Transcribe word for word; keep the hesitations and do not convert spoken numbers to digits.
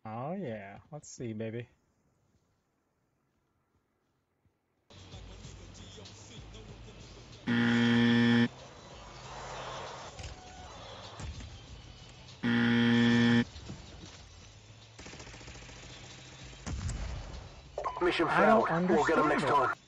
Oh yeah, let's see, baby. Mission I don't failed. We'll get them understand next it. time.